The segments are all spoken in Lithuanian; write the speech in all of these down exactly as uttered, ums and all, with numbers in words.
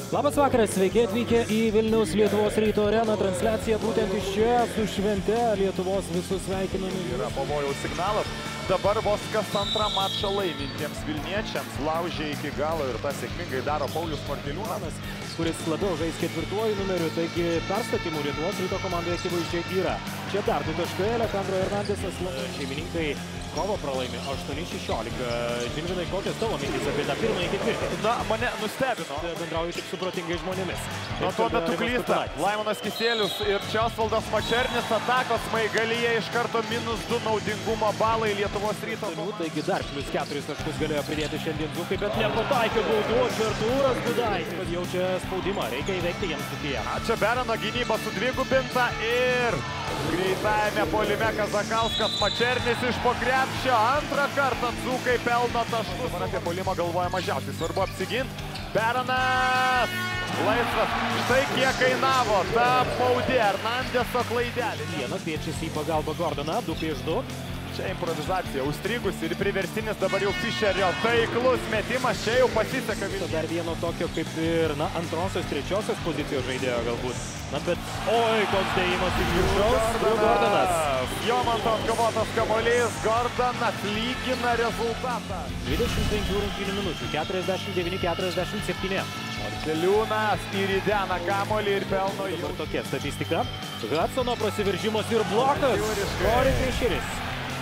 Labas vakaras, sveiki atvykę į Vilniaus Lietuvos Ryto areną. Transliacija būtent iš čia, su švente Lietuvos visus sveikinami. Yra pavojaus signalas. Dabar vos kas antrą mačą laimintiems vilniečiams laužė iki galo ir tą sėkmingai daro Paulius Markeliūnas, kuris labiau žais ketvirtuoju numeriu, taigi perstatymų Lietuvos Ryto komandoje akivaizdžiai yra. Čia dar du taškai, Alejandro Hernandesas, šeimininkai kovo pralaimi aštuoni šešiolika. Žilvinai, kokios tavo mintys apie tą pirmąjį ketvirtį? Na, mane nustebino. Bendrauju tik su protingais žmonėmis. Na, tuo metu klysta Laimonas Kiselius ir Česvaldas Mačernis atakos smaigalyje iš karto minus du naudingumo balai Lietuvos Ryto. Taigi dar plius keturis taškus galėjo pridėti šiandien Dzūkai, bet nepataikė bauduočio Artūras Gudaitis. Jaučia spaudimą, reikia įveikti jiems Dzūkiją. Čia Berano gynyba sudvigubinta ir greitajame puolime Kazakauskas Mačernis iš po krepšio. Antrą kartą Dzūkai pelno taškus. Dabar apie puolimą galvoja mažiausiai. Svarbu apsiginti. Beranas laisvas. Štai kiek kainavo ta baudė Hernandeso klaidelė. Vienas kviečiasi į pagalbą Gordoną, du prieš du. Čia improvizacija užstrigus ir priverstinis dabar jau Fischerio taiklus metimas. Čia jau pasiseka. Dar vieno tokio kaip ir, na, antrosios, trečiosios pozicijos žaidėjo galbūt. Na, bet, oi, koks dėjimas iš viršaus. Gordonas. Jomanto atkovotas kamuolys. Gordonas lygina rezultatą. dvidešimt penkių rungtynių minučių, keturiasdešimt devyni keturiasdešimt septyni. Markeliūnas įridena kamuolį ir pelno jų. Dabar tokia statistika. Hudsono prasiveržimas ir blokas. Corey Fischeris.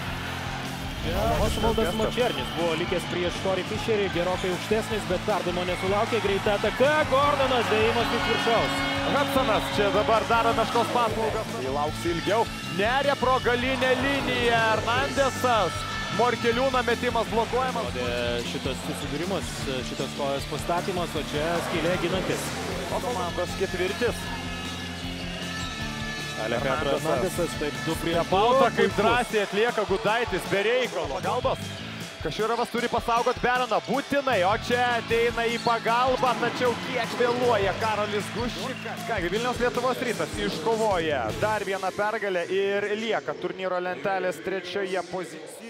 Osvaldas Mačernis buvo likęs prieš Corey Fischerį, gerokai aukštesnis, bet perdavimo nesulaukė. Greita ataka, Gordonas, dėjimas iš viršaus. Hudsonas čia dabar daro meškos paslaugas. Jį lauks ilgiau. Neria pro galinę liniją. Hernandesas. Markeliūno metimas blokuojamas. Šitas susidūrimas, šitas kojos pastatymas, o čia skylė ginantis. O komandos ketvirtis. Alejandro Hernandesas, taip du prie Balta kaip drąsiai atlieka Gudaitis be reikalo. Pagalbos. Kaširovas turi pasaugot Beraną būtinai, o čia ateina į pagalbą, tačiau kiek vėluoja Karolis Guščikas. Kągi, Vilniaus Lietuvos Rytas iškovoja dar vieną pergalę ir lieka turnyro lentelės trečioje pozicijoje.